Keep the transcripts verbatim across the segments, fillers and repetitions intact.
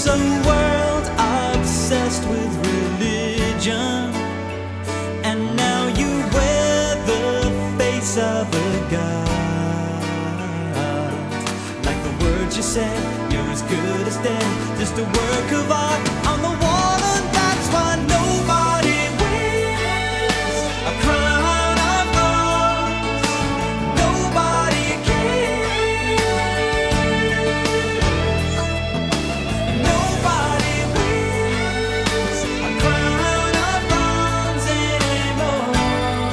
a world obsessed with religion, and now you wear the face of a god. Like the words you said, you're as good as dead, just a work of art on the wall, and that's why nobody wears a crown of thorns. Nobody cares. Nobody wears a crown of thorns anymore.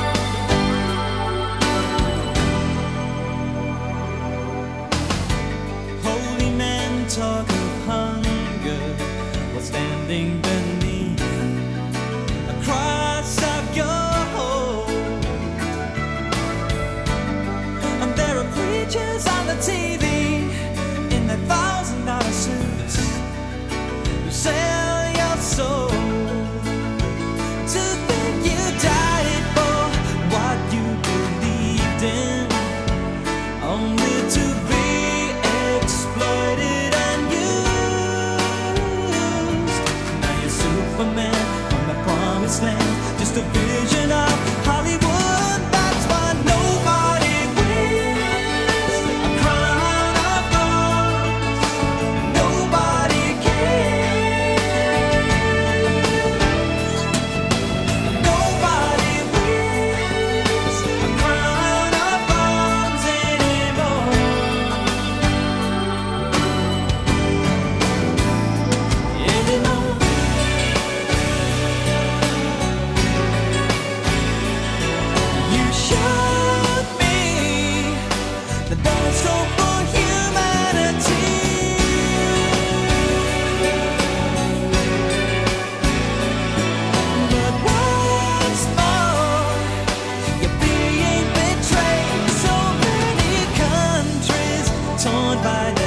Holy men talk of hunger while standing beneath a cross of your hope. And there are preachers on the T V in their thousand dollar suits who sell your soul to think you died for what you believed in, only to be exploited and used. Now you're Superman from the promised land, just a vision of Hollywood. That's why nobody wears a crown of thorns. Nobody cares. Nobody wears a crown of thorns anymore. Anymore. You showed me that there's hope for humanity. But what's more, you're being betrayed. So many countries torn by the